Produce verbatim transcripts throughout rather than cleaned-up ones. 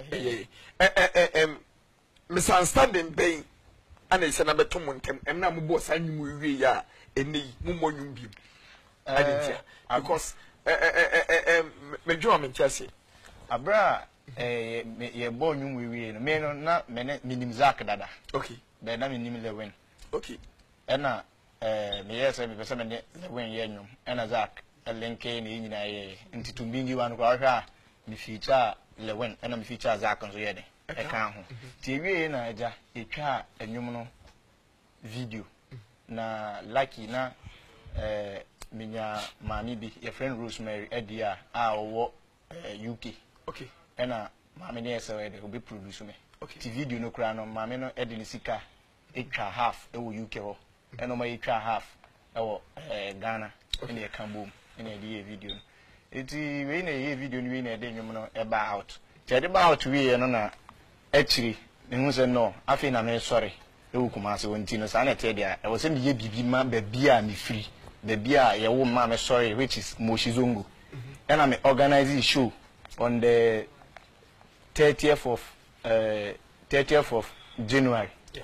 eh eh eh em misunderstanding bɛn ana ise na beto mo ntem em na mo bo sa nwum wie ya eni mo mo nwum bi adentia because eh eh eh eh me dwo me ntiase abra eh ye bo nwum wie no me no na me minim Zak dada okay be na minim Lewin okay ena eh me yesa me pese me Lewin ye nwum ena Zak elenke ni nyina ye ntitumbingi wan kwa hwa mi feature Lewin ena mi feature Zak nso ye de e kan ho ti wie na aja etwa enwum no video na lucky na eh minya mami bi your friend Rosemary Edia a owo U K okay ena mami ne ese we de obi produce me okay ti video no kra no mami no edi ni sika etwa half e wo U K ho ena ma etwa half e wo eh Ghana ena e kan bom ena e di video eti we na e video ni we na e de nwum no e ba out ti e de ba out we no na actually me hu se no afi na me sorry e wo kuma se wonti no sa na te dia e wo se me ye bibi ma ba bia me free ba bia ye wo ma me sorry which is Moshizongo and I organize a show on the thirtieth of uh thirtieth of January yeah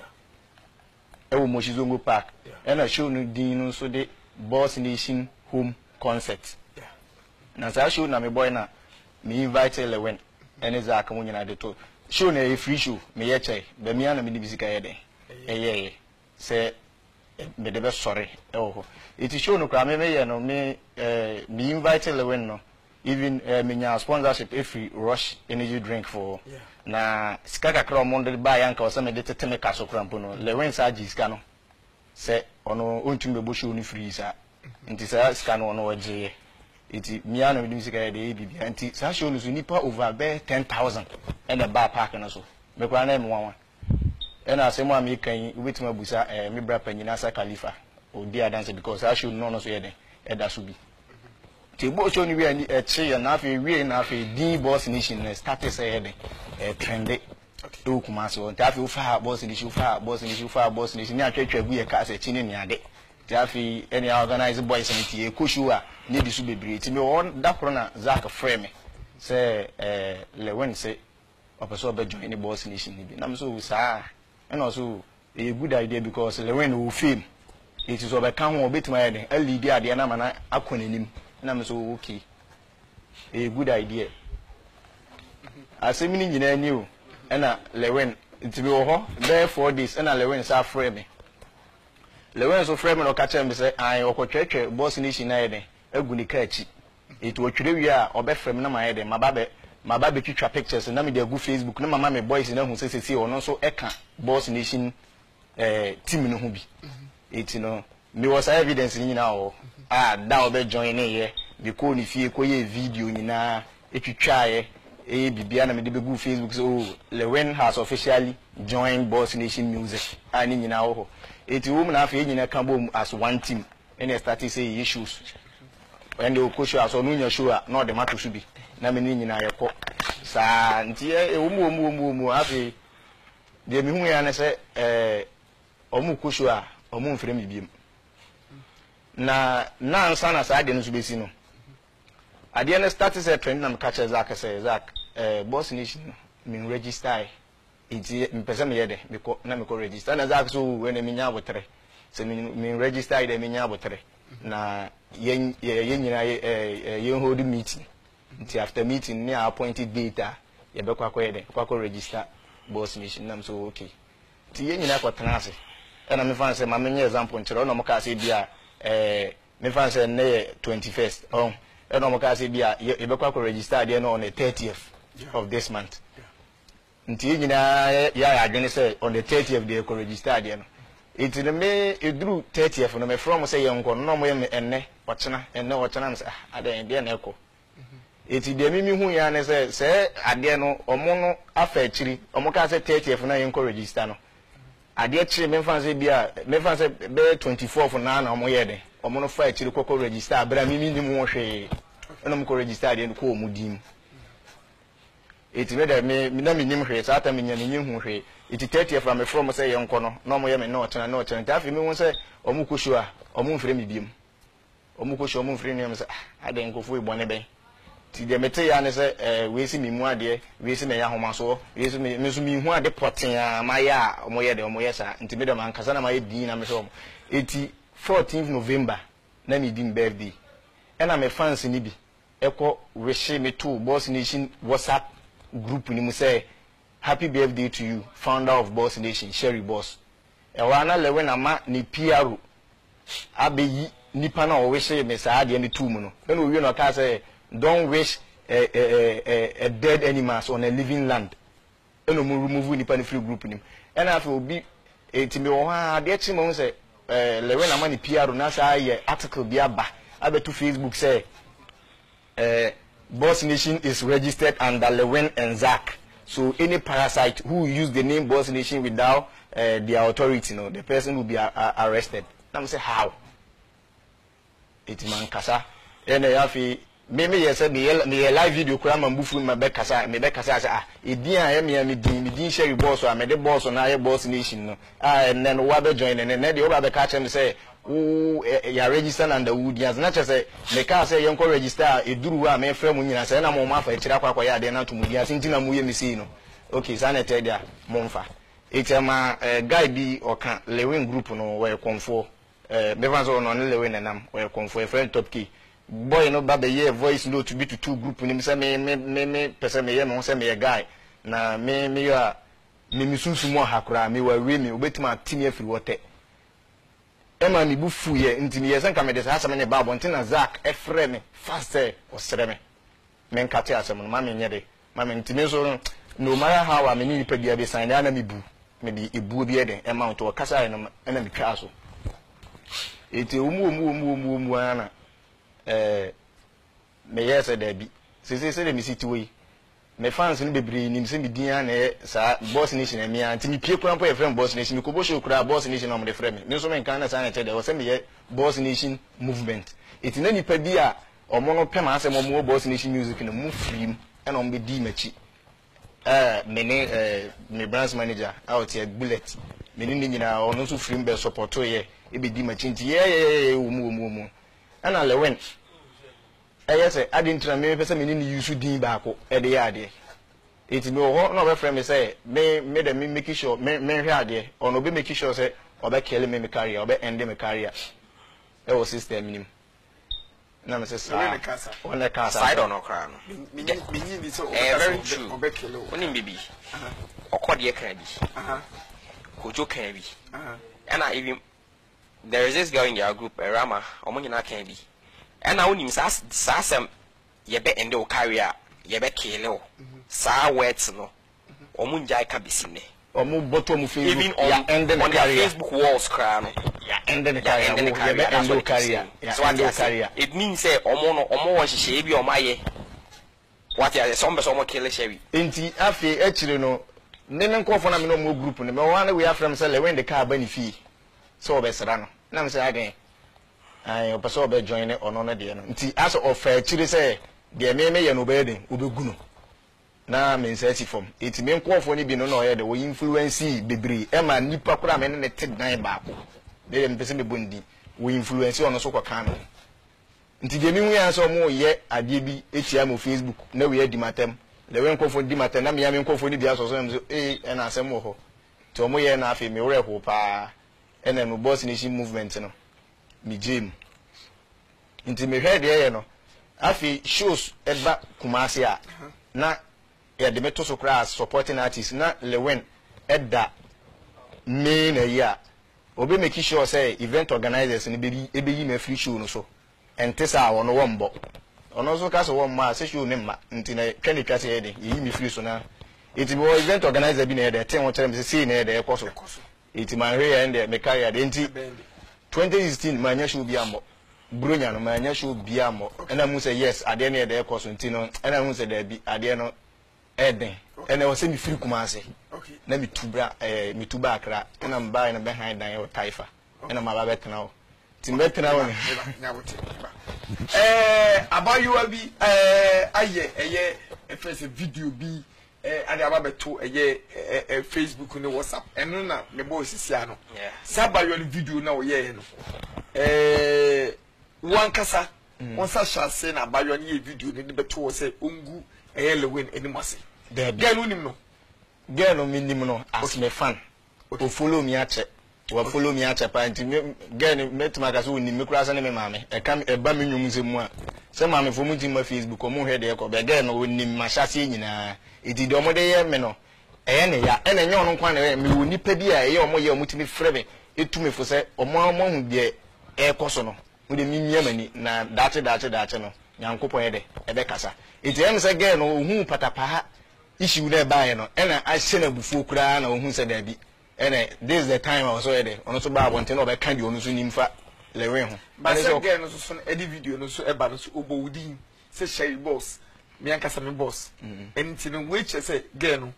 e wo Moshizongo Park yeah. And a show no din no so the Boss Nation home concert yeah na sa show na me boy na me invite Lewin and Zak mo nyina de to show na a free show me ye chai be me ana me bisika ye den eh say me de be sorry e wo it show no kra me me ye no me eh me invite Lewin no even uh, me nya sponsorship every Rush energy drink for yeah. Na skaka kra mo de ba yanka o se me de teteme ka so krampo no Lewin sa ji ska no se ono ontum be bo show ni free sa nti sa ska no ono waje iti mia na me bisika ye de bibia nti sa show no so nipa over be ten thousand and the bar park na so me kwa na me wanwa e na asemu am yikan wetima busa eh me bra panyina sa Khalifa o dia dance because I should no no so ye den e da so bi ti bo show ni we ani e che ya na afi we na afi din Boss Nation na start say ye den e trend e o kuma so nti afi ufa Boss Nation ufa Boss Nation ufa Boss Nation ni atwetwa gu ye ka se chi ni ni ade ti afi any organize boys ni ti e ko show a ni di so bebre ti me won da kro na Zak frame say eh Lewin say opeso be join the Boss Nation ni bi na me so sa and also a good idea because Lewin will film it is over can bit my head a lead idea na mana akonanim na me so okay a good idea asemi ni nyina new na Lewin it be ho there for this na Lewin sa frame me Lewin so frame no catch me say ai okotwetwe Boss Nation na yeden aguni ka achi it wo twere wi a obe frame na ma yeden mababe mababe twitwa pictures na me dey go Facebook na mama me boys na hu sesesi ono so eka Boss Nation eh team no hu bi it no me was evidence nyina o ah da obe join na ye because ni fie koye video nyina etwitwa ye e bibia na me dey go Facebook so Lewin has officially joined Boss Nation music ani nyina wo it wo na afi nyina kan bom as one team and start say issues when they go show as onu nya show na the matter should be na me ni nyina yekọ sa nti e omu omu omu omu afi de mi hu ya na se eh omu kushu a omu mfere mi biem na na ansa na sa de no so besi no ade na start say trend na me catch Zak say Zak eh Boss Nation me register iti mpese me yede because na me ko register na Zak so we na me nya abotre se me register de me nya abotre na yen yen nyina eh yen hold meeting nti after meeting ne appointed data ye be kwakọ ye de kwakọ register Boss Nation nam so okay ti ye nyina kwatena ase e na me fan say ma menye example nchero no mo ka say bia eh me fan say ne twenty-first oh e no mo ka say bia ye be kwakọ register de no on the thirtieth yeah. of this month yeah. nti ye nyina ya ya adwene say on the thirtieth de ko register de no it no me edru thirtieth no me from say ye nko no mo ye me enne ochena enne ochena me say ah adan de na eko eti de mimi hu ya ne se se ade no omo no afa akiri omo ka se thirtieth na yen ko register no ade akiri me fa se bia me fa se be twenty-fourth na na omo ye de omo no fa akiri ko ko register abra mimi ni mu hwe na mo ko register de ko omo dim eti me de me na me nim hwe sa ata me nya me hu hwe eti thirtieth from me from se yen ko no na omo ye me na ochena na ochena ta afi me hu se omo ko show a omo mfre me biem omo ko show omo mfre ni me se ade nkofo ibone ben ti de mete ya ne se eh we si mi mu ade we si me ya homa so we si me me so mi hu ade poten a ma ya omo ye de omo ye sa nti me de man kasa na ma ye din na me so eti fourteenth November na me din birthday e na me fans ni bi eko wish me to Boss Nation WhatsApp group ni mu say happy birthday to you founder of Boss Nation Sherry Boss e wa na lewe na ma ni P R abeyi nipa na o wish me sa ade ni tu mu no e no wi no ka say don't wish a, a, a, a dead animals on a living land. Eno mu remove nipa ni free group nim. And afi obi etimi wo ha de chi mo say eh lewe na ma ni P R na sa ye article bi aba abetu Facebook say eh Boss Nation is registered under Lewin and Zach. So any parasite who use the name Boss Nation without uh, their authority, you know, the person will be uh, uh, arrested. Now say how? It man kasa. And afi me me yes me me live video kura mambufu ma be kasa me be kasa ah edin a me me din me din Sherry Boss o me de boss na ye Boss Nation no ah and then we be join and then dey we be catch me say o ya register under Woodians na che say me ka say yen ko register eduru a me frɛ mu nyina say na mo ma fa kira kwa kwa ya de na to mu dia sintina mu ye me see no okay sa na te dia mo mfa etema guy bi oka Lewin group no we konfo eh me van so no ne Lewin nenam we konfo e friend top key boy no ba be ye voice note to be to two group ni say me me me me person me ye me say me ye guy na me me ya me misunsu mo hakura me wa we me obetima timi afiri wote ema mi bufu ye ntimi ye senka me de sa asem ne ba bo ntina Zach e frɛ me faster o sere me me nkate asem no ma me nye de ma me ntimi so no matter how am ni nipa bia be sign na me bu me di ebu bi e de ema unto o kasa no na me twa so eti omu omu omu omu omu ana eh me yes da bi se se se de mi siti we me fans ni bebre ni se mi din na sa Boss Nation na mi anti mi pie kura mpo e friend Boss Nation mi ko bo show kura Boss Nation na mo de friend me me so me kan na sa na che de o se me ye Boss Nation movement eti na nipa bi a omo no pema ase mo mo Boss Nation music na mu free e na o be di machi eh me ne eh me branch manager out here bullet me ni nyina ono so free be support ye e be di machi nti ye ye o mu o mu o mu ana Lewin yes I didn't try me person me ni use din baako e de ya de it me ho no be friend me say me me de me make sure me me hwe ade or no be make sure say obe kill me me career obe end me career e wo system minim na me say sa on the casa side on okra no me me ni so very true obe kill o oni bibi okode e kan bi aha kojo kan bi aha and I even there is this girl in your group Rama omo nyina kan bi and now him sa sa sem ye be ende o career ye be kill o sa words no omo njai ka bisine omo bottom Facebook even on, ya end on career Facebook walls cry no ya end the career ye be end o career ya so end o career it means say omo no omo won hihye bi omo aye what ya some be omo kill Sherry enti afi e chire no ne ne nkofo na me no mo group ne me wan we afrem say Lewin the car ba ni fi so obesra no na me say again ai opeso be join ono no de no nti as of chire say de me me ye no be den obegu no na me nsa form eti me nkofo ni bi no no ye de wo influence bebre e ma nipa kura me ne te dan baako de me pese me bondi wo influence ono so kwaka no nti de mi hu ya so mo ye ade bi etia mo Facebook na we adi matem de we nkofo di matem na me ya me nkofo ni bia so so me eh e na asem wo ho to mo ye na afi me wore ho pa e na no Boss Nation movement no mi jim nti me hwe de ye no afi shows eba Kumasi a na ya de meto so kra supporting artist na Lewin edda me na ya obe make sure say event organizers ni be ebe yi na free show no so ente sa wono wo mbo ono so ka so wo ma se show ne ma nti na twani twase ye de yi mi free so na iti bo event organizer bi na ye de ten wo kere me se na ye de ekoso iti man hwe ya ende me carry de nti twenty sixteen manya show bi ambo bronya no manya show bi ambo ena mu say yes ade na ye de ekoso nti no ena mu say da bi ade no eden ena wo say mi free Kumasi okay na mi tubra eh mi tuba akra ena mba na behind dan yo taifa ena ma ba betena wo ti betena wo eh abayo bi eh aye eye e first video bi eh ade aba beto eye Facebook ni WhatsApp eno na me bo sisia no sabayo ni video na wo ye no eh wan kasa on sa shase na bayo ne video ne be to say ongu eye Lewin animase there girl no nim no girl no minim no as me fan o follow me ache o follow me ache pa nti girl no metima ka so nim me kura se ne me maame e kam e ba me nwum se mu a se maame fo mu ti ma Facebook o mu hwe de ko be girl no nim ma shase nyina edi de omo de ye me no eye ne ya e na nye ono kwa na me wo nipa bi a eye omo ye omo ti me frɛ me etumi fo se omo omo hu de e koso no wo de mimia mani na dache dache dache no nyankopon ye de e be kasa eti em se girl no hu patapa ha issue na bae no e na ahye na bufuo kura na hu se da bi e na this is the time I was so de ono so ba abonte na obeka de ono so nimfa Lewin ho ba se girl no so so edit video no so e ba no so obowudi se share boss me ankasa me boss enti no we che se girl no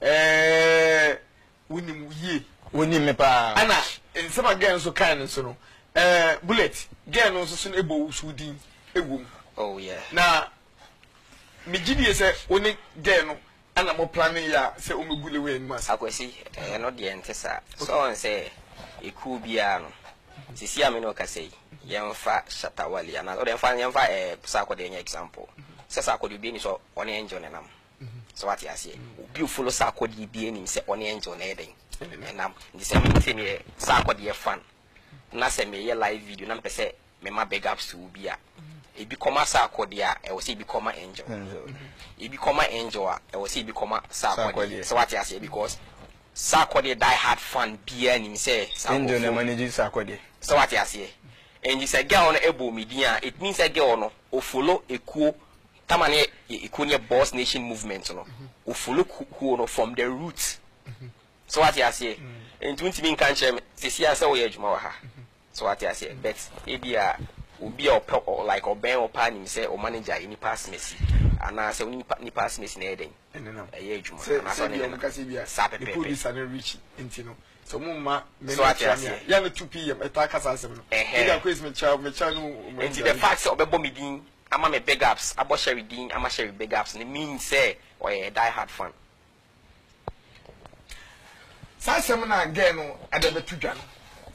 eh wonim yie wonim me pa ana nsema girl so kan so no eh bullet girl no so so e bowu so din ewom oh yeah na me gidi se oni girl no ana mo planning ya se o megule we nmas akwesi eh no de entesa so on say eku bia no sisi ame no ka sei yemfa shatawali ana o de fa yemfa eh sako de nya example se sako de bi ni so oni enjo ne nam so what ya say obi follow sako de bi ni se oni enjo na eden enam ndi se me me sako de fan na se me ye live video na mpese me ma big ups to obi a e bi koma sako de a e wo se bi koma enjo e bi koma enjo a e wo se bi koma sako de so what ya say because sako de die hard fan bia ni se sako enjo na manage sako de so what ya say and you say girl no ebo media it means a girl no o follow ekuo tamane ekuo ne boss nation movement no o follow kuo no from the roots so what you say and twenty mean can share sisi asa wo yejuma wa ha so what you say but maybe a obi a or like oben or pa nim say o manager any pass messi ana say oni ni pass messi na eden e ye ejuma ana so ne kasi bia the police are reach intino so mumma me so ya no two p m eta kasa asem no e ga quiz me child me child no and the fact say obebo me din ama me big ups abo share din ama share big ups ne mean say or a die hard fan sa asem na again no adabe tudwa no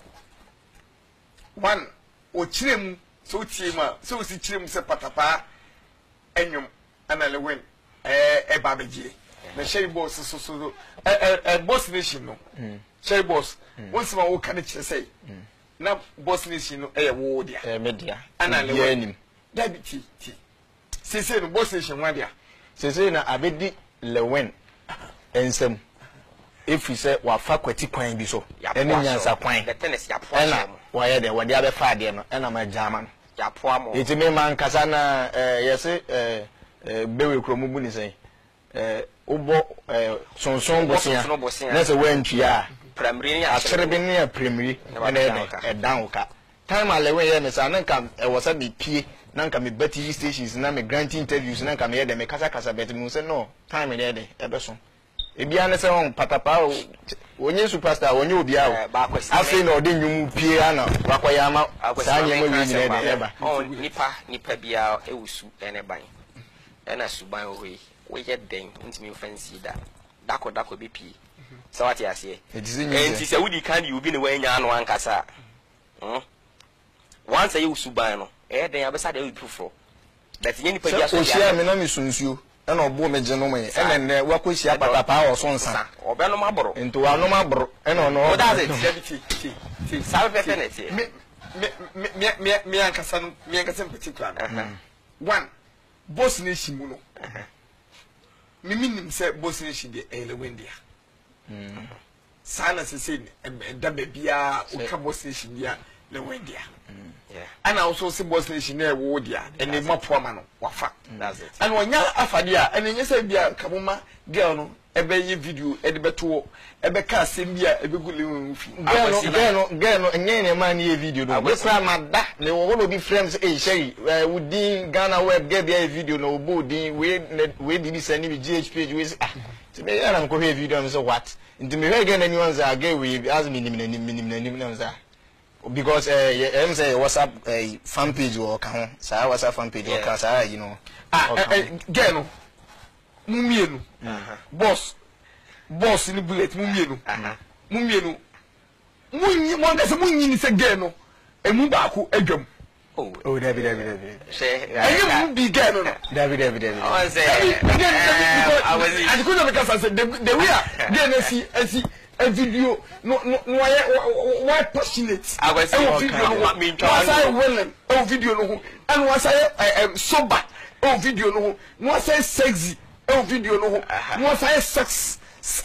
one o kirem so tie ma so si kirem se patapa enwum ana Lewin eh e babegie na share boss so so eh eh boss nation no share boss once ma wo kan kire say na boss nation no eh wo dia eh media ana Lewin da bi ti ti se se no boss nation wa dia se se na abedi Lewin ensem efi se wa fa kwati kwan bi so ene nyansa kwan the tennis ya poa ena wa ye de wa dia be fa de no ena ma jama no ya poa mo eti me man kasa na eh yese eh bewe kromu bu ni sen eh ubo eh sonson bosia na se wantua primary ya atrebe ne ya primary ena e dan ka time Lewin ye me sa na nka e wo sa de pie na nka me bati stations na me grant interviews na nka me ye de me kasa kasa bet mu se no time de de e be so ebia ne se on patapa onye superstar onye obi awo afi na odi nwum pie ana wakoya ama sa anye mo wi nyine de eba on nipa nipa bia ewusu ene ban ena suban ohi we ye den ntimi fancy da dako dako bi pie so what ya say enti se wudi kan you bi ne wanya anu ankasa hm once you suban no e den abesa de proof that ye nipa bia so ya o share me na me sunsuo ena obo me gye no me ena ne wakohia patapa o so nsa obe no maboro ento wa no maboro ena no what does it ti ti ti sabe pepeneti me me me me me ankasa no me ankasa in particular one boss nation mu no me minim say boss nation de Lewin dia mm sana se se da ba bia o ka boss nation dia Lewin dia yeah and also see boss nation na wo dia ene mapo ma no wafa that's it and wonya afade a ene nyesa bia kaboma girl no ebe ye video e de beto ebe ka asem bia ebe gule nfi girl no girl no girl no enye ne ma na ye video no we pra mada ne wo no bi frames e shey wudin Ghana web get bia video no obo din we we di send me G H page we ah ti me ya na ko he video no so what nti me again anyone say again we as me nim nim nim nim nim say because eh uh, em say WhatsApp uh, fan page or ka sa WhatsApp fan page or ka sa you know ah girl no mumienu boss boss ni bullet mumienu mumienu munyi mo ngase munyi ni se girl no emu ba ko adwam oh oh David David David say I be get no David David David I say I was I could not because I said the we are then see see a video no no why why passionate I was saying video what mean to was I willing oh video no and was I am sober oh video no was I sexy oh video no was I sex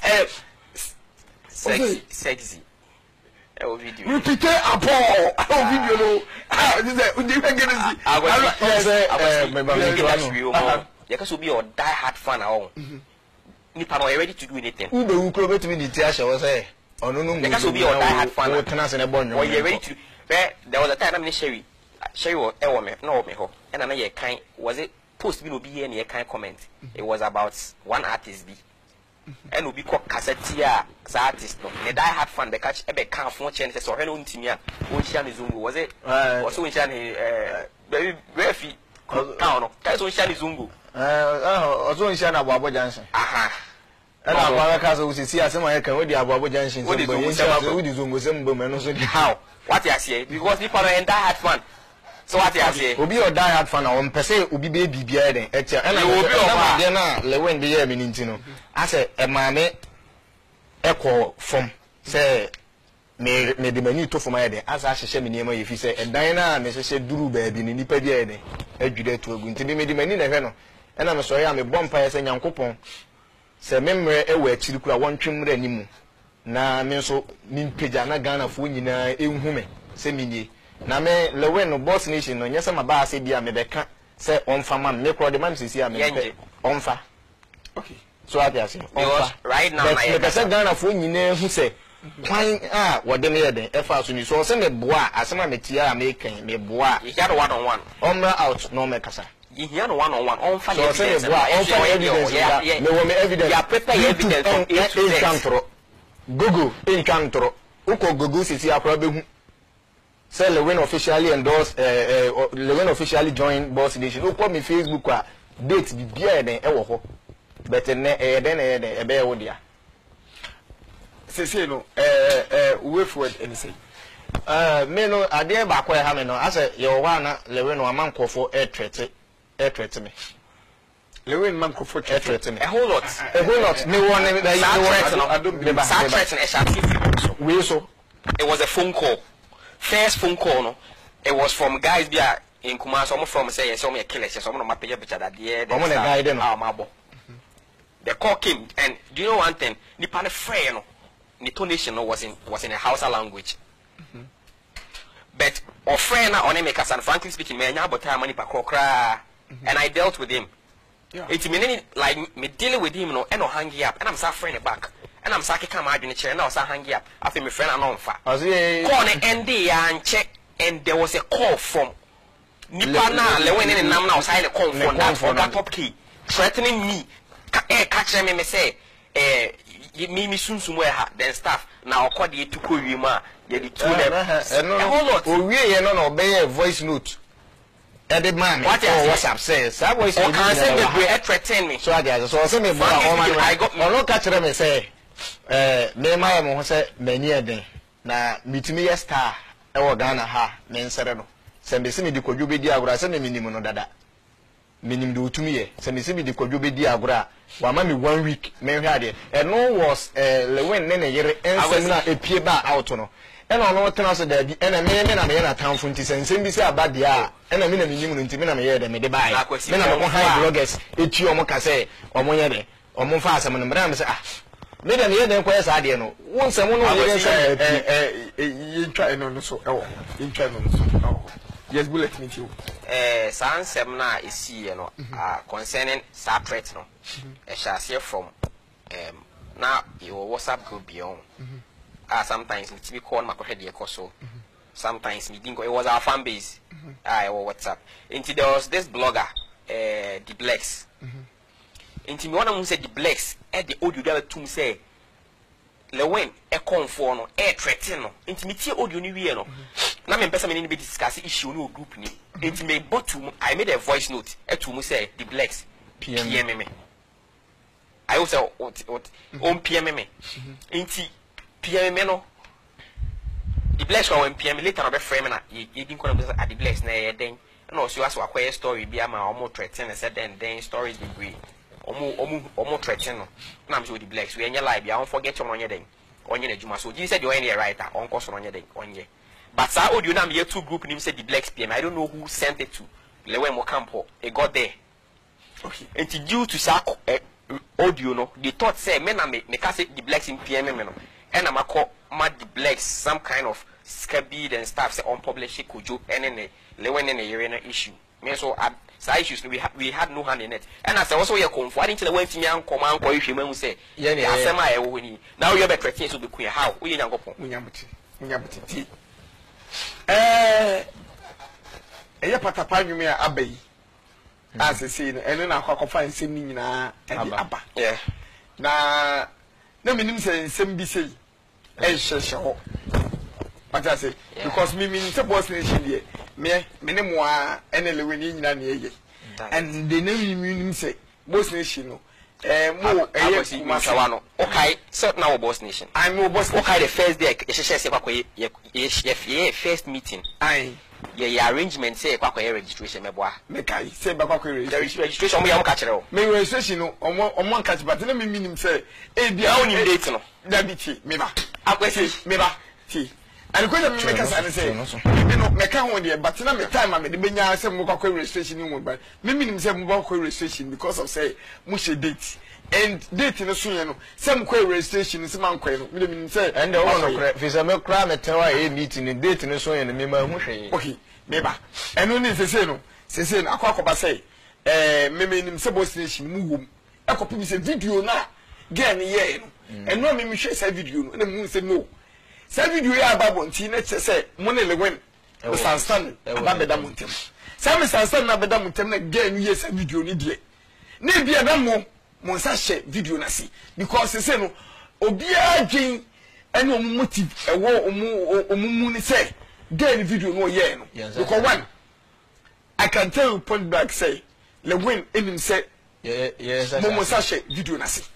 sexy sexy oh video repeat about oh video no ah this is the way get I was eh me ba me to you can be your die hard fan ahụ nipa no ready to do anything ube wu kro betimi di ti ahye wo say onu nu you can be your die hard fan wo tena se ne bonyo or you ready to there was a time na Sherry Sherry wo e wo me na wo me ho e na na ye kan was it post bi no bi here na ye kan comment it was about one artist bi and obi ko cassette a sa artist no ne die hard fan be catch e be kan fo che ne se so he no ntimi a won shia ne zungu was it was so won shia ne eh baby refi town no kai so shia ne zungu eh ozo nshia na Aboabo Junction aha e na kwa ka so usisi asema ye kan we di Aboabo Junction so bo yin se we di zungu se mbo me no so di how what you say because people are die hard fan so what you say obi o die hard fan na o mpese obi be bibia den e tia e na obi o ma de na lewen de ye mi nti no ase e ma me e ko fom se me me de mani to fom aye de asa hyehye me niam ye fi se e dan na me hyehye duru ba bi ni nipa bi aye de adwude to agu nti me de mani na hwe no e na me so ya me bompa ye se nyankopon se memre e wa akiri kura wontwemre animu na me so mi mpagya na Ghana fo nyina enhu me se minye na me lewen no boss nation no nyesa ma ba ase bia me beka se onfa ma me kro de man sisi a me pe onfa okay so ati ase onfa right now me pese Ghana fo nyina hu se kwan a wode me yeden e fa so ni so se me boa asema me tia me kan me boa you got one on one omra out no me kasa you hear no one on one onfa so se me boa onfa evidence yeah me wo me evidence ya prepare evidence from A to Z Google in Cantro uko Google sisi akora behu say Lewin officially endorse uh, uh, Lewin officially join Boss Nation uko me Facebook a date bi bia den e wo ho but ne e den e den e be wo dia say say no eh eh way forward any say uh me no ade ba ko ha me no ase ye wo na Lewin no amankofo e trete e trete me Lewin man ko for trete me a whole lot a whole lot me won me me I don't believe that threat and shot we so it was a phone call first phone call no it was from guys be in Kumasi some from say some me kill some no mapage picture that there the guy dey no mabo the call came and do you know one thing the pan free no the tonation no was in was in a Hausa language mm-hmm. but our friend na on make us and frankly speaking me nya about money pa krokra and I dealt with him yeah it's meaning like me dealing with him no and no hang up and I'm suffering back and I'm sake come adwene chair na osa hang up after my friend anonfa call ne end ya nche and there was a call from nipa na Lewin ne nam na osa ile call from that for that top key threatening me eh catch me me say eh me me sunsun we ha then staff na okode etuko wi mu a ye di two them a whole lot o wie ye no na obey voice note Eddie man what WhatsApp says that voice note can say they threaten me so I so say me I got no catch me say eh me ma mo ho say mani eden na mitimi ye star e wo Ghana ha me nsere no se me se me di kwadwo be di agora se me minim no dada minim de otumi ye se me se me di kwadwo be di agora wa ma me one week me hwa de e no was eh Lewin ne ne yere ensem na epie ba out no e no no tena so da bi e na me me na me na tamfo nti se nsem bi se abade a e na me na minim no nti me na me ye de me de bai me na me high bloggers eti omo ka se omo ye de omo fa asem no me na me se ah me dem ye den kwese ade no won nsem no ye nsem eh eh ye try no no so e wo ye try no no so e wo yes bullet me you eh sansem na esi ye no ah concerning that threat no e shall see from um now your WhatsApp group beyond ah sometimes me call my head ye so sometimes me think it was our fan base ah or WhatsApp into there was this blogger eh the Blacks into me one of them said the Blacks e the audio that to say Lewin e confo no e threaten no into me tie audio ni wie no na me pesa me ni be discuss issue no group ni into me bottom I made a voice note e to me say the Blacks P M me I also what what on P M me into P M me no the blacks were when P M later on be frame na you didn't call them at the blacks na ye den no so as akwa story bi ama omo threaten and said then then stories degree omo omo omo threaten no na am so the blacks we enye lie bi I won't forget you onye den onye na juma so you said you any writer on course onye den onye but sa audio na me two group name said the blacks P M I don't know who sent it to Lewen mo campo it got there okay and due to sa audio no they thought say me na me me ka say the blacks in P M me no and I'm call mad the blacks some kind of scabbard and stuff say unpublished Kojo and then Lewen in the arena issue me so uh, so issues we had we had no hand in it and as I also here come for until when me an come an call you me say yeah yeah asema e wo ni now you be threatening so be queen how we nyankopon munyabuti munyabuti eh eye patapa nwumi a abai asese no eno na akwakofa nsem ni nyina e aba yeah na na minim se nsem bi sei e hyehye ho what I say because me mean say boss nation there me me ne mo a ene lewe ni nyina na eye and the name mean say boss nation no eh mo eye masawa no okay so now boss nation I know boss okay the first day e hyehye se kwakoye ye first meeting ai ye yeah, arrangement say kwakoye registration meboa me kai say ba kwakoye registration mo ya mo ka kire o me registration no omo omo nka ti but na me minim say e bia o ni date no da bi ti me ba akwesi me ba ti and ko me make us say me no me ka ho de but na me time me de benya say mo kwakoye registration ni mo ba me minim say mo kwakoye registration because of say mo she date and date no so ye no say mo kwakoye registration say man kwaye no me minim say and the one no fi say me kra me ten wa e meeting date no so ye no me ma hu hwe okay me ba eno ni se se no se se no akwa akoba say eh me minim say boss nation mu wom akopi mi say video na girl ni ye no eno me mi hwe say video no na mu say no say video ya babo nti na che say mo ne lewen o sansan aba beda muntem say me sansan na beda muntem na girl ni ye say video ni die na bia na mo mo sa hye video na si because se se no obi adwen ene omu motive ewo omu omu mu ni say girl video no ye no because one I can tell you point back say lewen enim say yeah yes mo sa hye video na si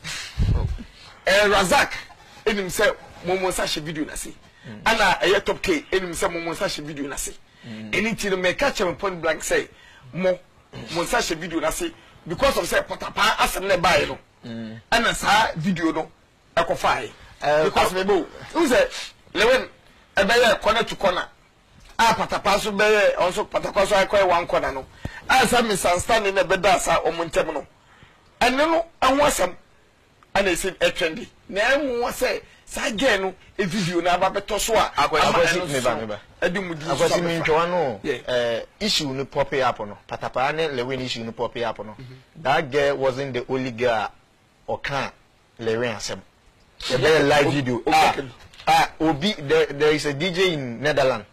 eh Razak enim say mo sa hye video na si ana eye top K enim say mo sa hye video na si anything no me catch me point blank say mo mo sa hye video na si because of say potapa asem na buy no ana sa video no ekofai because me bo who say lewen ebeye corner to corner a patapa so beye also patapa so akoy one corner no asa me stand na beda sa omuntem no ene no anwasam ana ese etrendi na emu say sa ge no e video na aba beto so a akwasi me ba me ba edimudi akwasi me ntwa no eh issue no pop up no patapa ne lewen issue no pop up no that girl wasn't the only girl or can lewen asem a very live video ah ah obi there, there is a D J in Netherlands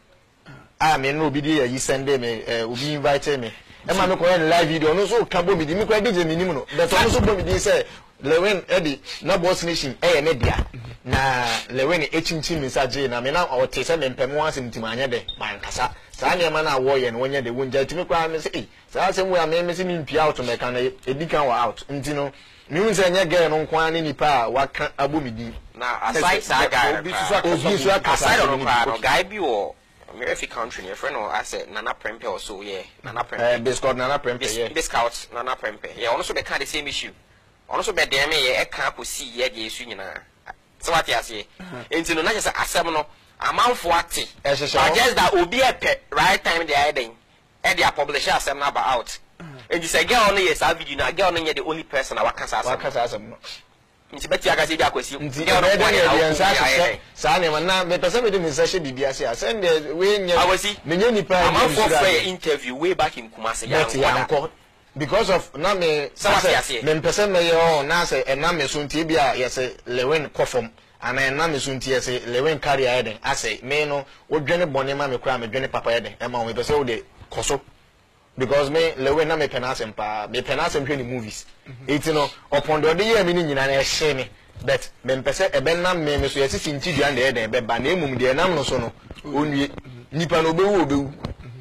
ah me no obi dey you send me uh, obi invite me e ma me ko live video no so ka bo mi di mi ko D J mi ni mu no but no so bo mi di say lewen edi na boss nation e ne dia na lewen e chimchim message na me na o te say me mpem wan asem tim anya de man kasa sa na ma na wo ye no wonye de wonja timi kwa me say eh sa asem wo ya me me say me mpia out me kan edi kan wa out ntino mi un say nya girl no kwa ni nipa wa kan abomidi na aside sa guy obi so aside no kwa no guy bi wo American country your friend or I said Nana Prempe or so yeah Nana Prempe eh Biscout Nana Prempe yeah Biscout Nana Prempe yeah also be kind the same issue also be dem e e kan ko si ye de esu nyina so what you say enti no na just asem no amanfo ate I just that obi e pe right time dey heading e dey publish asem na about out and you say girl no yes that video na girl no ye the only person na wakasa asem wakasa asem no nti beti aga se bi akwasi nti girl no dey dey sa sa na na me pese me dey me say bibia say asem dey we nya me nya nipa amanfo for interview way back in Kumasi ya because of na me say me pese me yo na say e na me so nti bia ye say lewen kofom ana na me so nti ye say lewen carry eden ase me no odwene bone ma me kura me dwene papa eden e ma me pese wo de koso because me lewen na me penasem pa me penasem hwe ni movies eti no upon the day ye me ni nyina na e hye me but me pese e ben na me me so ye sisi nti dua de eden be ba na emum de nam no so no onwie nipa no obewu obewu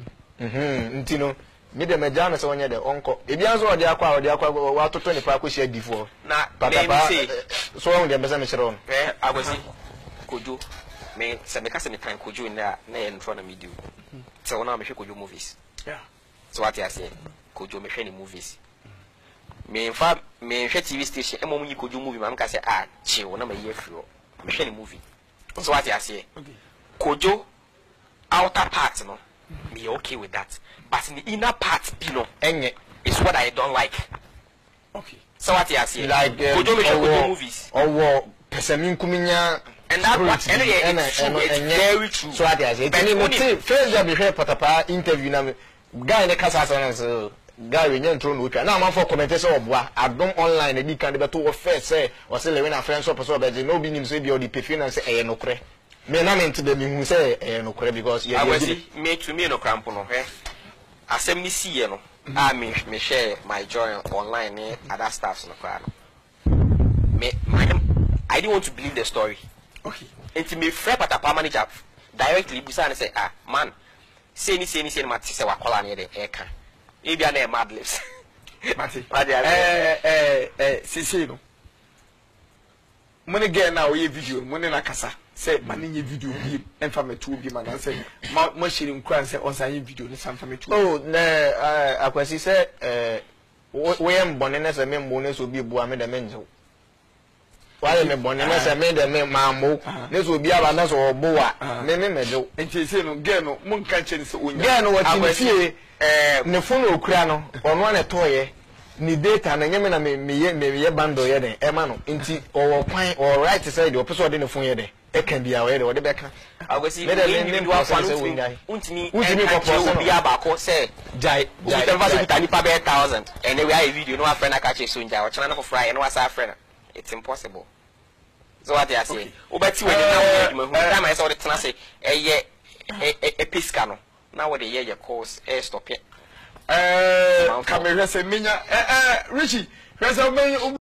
mhm nti no me de meja na se wonye de onko e bia so ode akwa ode akwa wa toto ni pa akohia difo na papa so won de mbesa me kire won eh agosi kojo me se me ka se me kan Kojo in there na en tro na me do so wona me hwe Kojo movies yeah so what you say Kojo me hwe ni movies me in fact me hwe T V station e mo mu yi Kojo movie ma me ka say ah chi wona me ye firo me hwe ni movie so what you say okay Kojo outer part no me okay with that but in the inner part you know enye is what I don't like okay so what you say like Kojo me hwe Kojo movies owo pesami nkuminya and that what and it's true it's very true so what I say any mo say first job be hwe patapa interview na me guy ne kasa say so guy we nyantro no twa na am for comment say oboa adom online e di kan de beto wo first say o say le we na friends so person obeje no bi nim say bi o di pefi na say eh no kre me na me ntide me hu say eh no kre because I was me to me no crampo no he asem ni see ye no I me me share my joy online and other stuffs no kra no me I didn't want to believe the story okay and me friend patapa manager directly busa and say ah man say ni say ni say mati say wakola na de e kan e bia na mad lips mati mati eh eh eh sisi no money get now we video money na kasa say mani nye video bi emfa metu bi man say mo shiri nkran say on say video ni sam fa metu oh na akwasi say eh we am bonne na say me mbone so bi bua me de menjo wale me bonne na say me de me maamo na so bi aba na so obo a me me mejo enti say no get no mo nka che ni say onya get no wati fie eh ne phone okura no ono na toye ni data na nyame na me me me ye bando ye den e ma no enti o kwan o right side o person de ne phone ye den e kan bia we de o de beka agwesi me de ne do afa no untimi untimi ko person bi aba ko say jai jai the value tani pa be one thousand and we have a video no friend aka che so nja o chana na for fry no asa friend it's impossible so what they say obeti we na mo hu time I saw the tana say eye e piska no na we de ye ye course e stop it eh camera say menya eh eh Richie resa menya